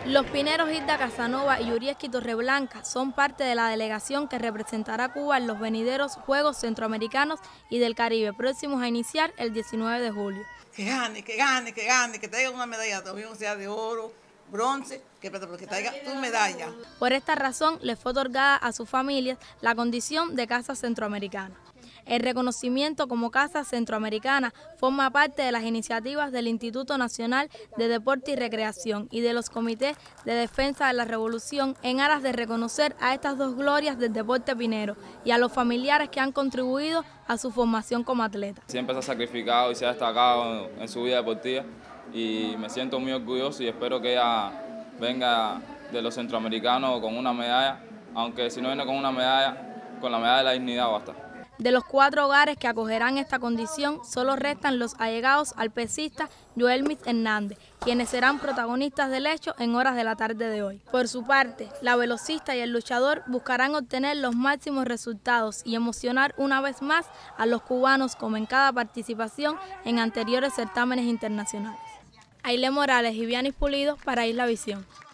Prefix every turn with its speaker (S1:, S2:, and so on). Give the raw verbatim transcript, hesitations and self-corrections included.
S1: Los pineros Hilda Casanova y Yurieski Torreblanca son parte de la delegación que representará a Cuba en los venideros Juegos Centroamericanos y del Caribe, próximos a iniciar el diecinueve de julio.
S2: Que gane, que gane, que gane, que traiga una medalla, también sea de oro, bronce, que, que traiga tu medalla.
S1: Por esta razón, les fue otorgada a sus familias la condición de Casa Centroamericana. El reconocimiento como Casa Centroamericana forma parte de las iniciativas del Instituto Nacional de Deporte y Recreación y de los comités de defensa de la revolución en aras de reconocer a estas dos glorias del deporte pinero y a los familiares que han contribuido a su formación como atleta.
S3: Siempre se ha sacrificado y se ha destacado en su vida deportiva y me siento muy orgulloso y espero que ella venga de los centroamericanos con una medalla, aunque si no viene con una medalla, con la medalla de la dignidad basta.
S1: De los cuatro hogares que acogerán esta condición, solo restan los allegados al pesista Joelmis Hernández, quienes serán protagonistas del hecho en horas de la tarde de hoy. Por su parte, la velocista y el luchador buscarán obtener los máximos resultados y emocionar una vez más a los cubanos como en cada participación en anteriores certámenes internacionales. Ailén Morales y Vianis Pulido para Isla Visión.